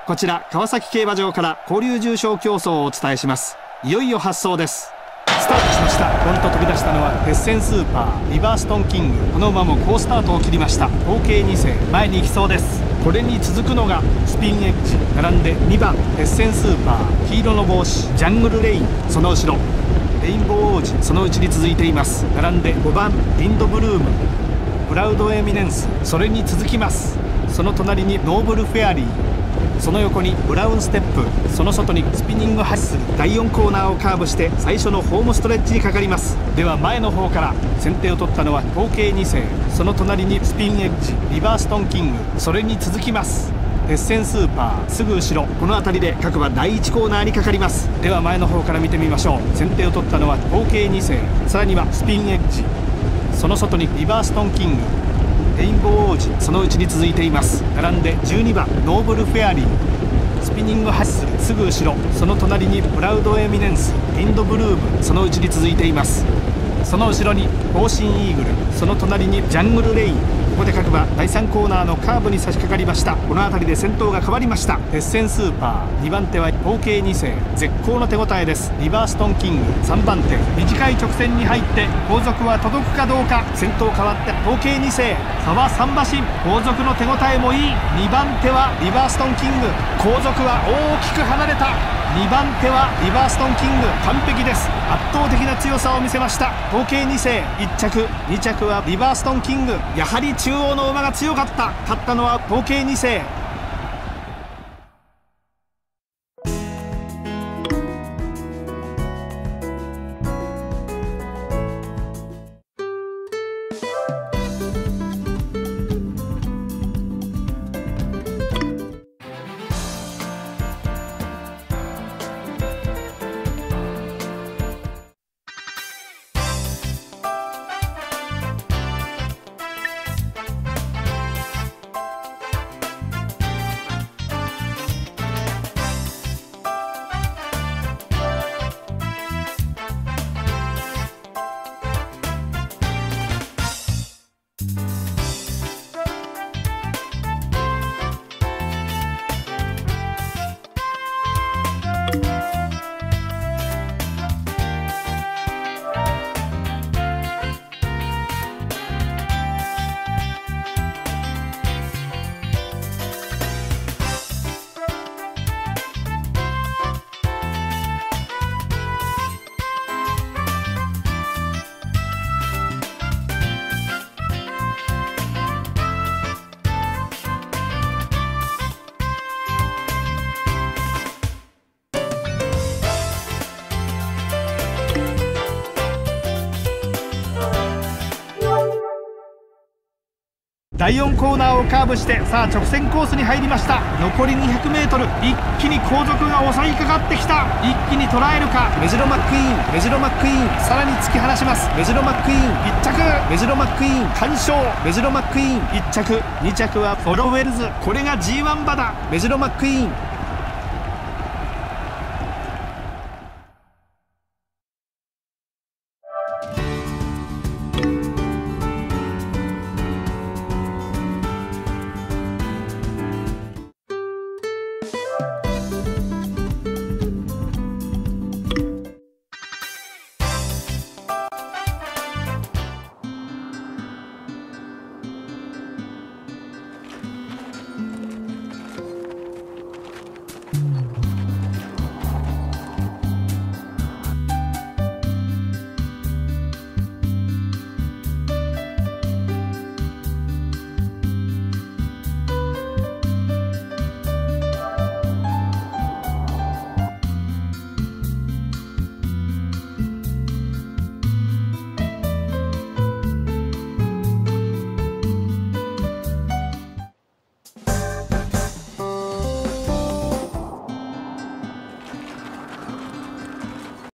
こちら川崎競馬場から交流重賞競争をお伝えします。いよいよ発走です。スタートしました。ポンと飛び出したのは鉄線スーパーリバーストンキング。この馬も好スタートを切りました。合計2世前に行きそうです。これに続くのがスピンエッジ、並んで2番鉄線スーパー黄色の帽子ジャングルレイン、その後ろレインボー王子、そのうちに続いています。並んで5番リンドブルーム、クラウドエミネンス、それに続きます。その隣にノーブルフェアリー、その横にブラウンステップ、その外にスピニングハッスル。第4コーナーをカーブして最初のホームストレッチにかかります。では前の方から先手を取ったのは合計2世、その隣にスピンエッジリバーストンキング、それに続きます鉄線スーパー、すぐ後ろこの辺りで各馬第1コーナーにかかります。では前の方から見てみましょう。先手を取ったのは合計2世、さらにはスピンエッジ、その外にリバーストンキング、レインボー王子、そのうちに続いています。並んで12番ノーブルフェアリー、スピニングハッスル、すぐ後ろその隣にクラウドエミネンスインドブルーム、そのうちに続いています。その後ろに方針イーグル、その隣にジャングルレイン。ここで各馬第3コーナーのカーブに差し掛かりました。この辺りで先頭が変わりました。鉄線スーパー2番手は合計2世、絶好の手応えです。リバーストンキング3番手、短い直線に入って後続は届くかどうか。先頭変わって合計2世、差は3馬身、後続の手応えもいい。2番手はリバーストンキング、後続は大きく離れた。2番手はリバーストンキング、完璧です。圧倒的な強さを見せました。合計2世、1着2着はリバーストンキング。やはり中央の馬が強かった。勝ったのは合計2世。第4コーナーをカーブしてさあ直線コースに入りました。残り 200m、 一気に後続が襲いかかってきた。一気に捉えるか。メジロマックイーン、メジロマックイーン、さらに突き放します。メジロマックイーン1着、メジロマックイーン完勝。メジロマックイーン1着、2着はフォロウェルズ。これが G1 馬だ。メジロマックイーン